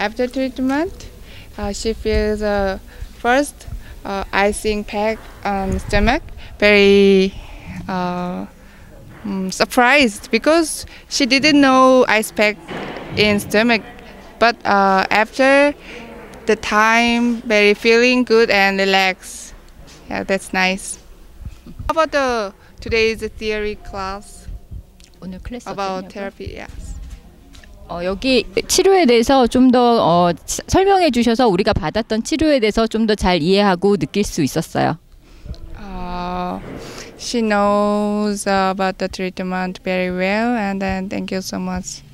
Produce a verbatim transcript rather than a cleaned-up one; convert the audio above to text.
after treatment, uh, she feels uh, first uh, icing pack on stomach, very uh, mm, surprised because she didn't know ice pack in stomach. But uh, after the time, very feeling good and relaxed. Yeah, that's nice. How about the today's theory class 오늘 클래스 about 어땠냐고요? therapy? Yes. 어, 여기 치료에 대해서 좀 더 어, 설명해 주셔서 우리가 받았던 치료에 대해서 좀 더 잘 이해하고 느낄 수 있었어요. Uh, she knows uh, about the treatment very well, and then thank you so much.